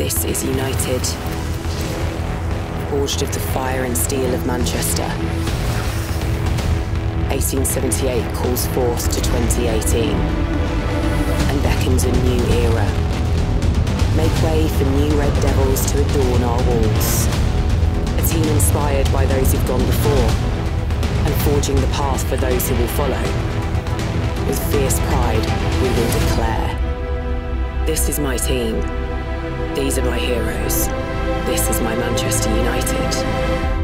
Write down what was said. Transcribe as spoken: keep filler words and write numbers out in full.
This is United, forged of the fire and steel of Manchester. eighteen seventy-eight calls forth to twenty eighteen and beckons a new era. Make way for new red devils to adorn our walls. A team inspired by those who've gone before and forging the path for those who will follow. With fierce pride, we will declare, this is my team. These are my heroes. This is my Manchester United.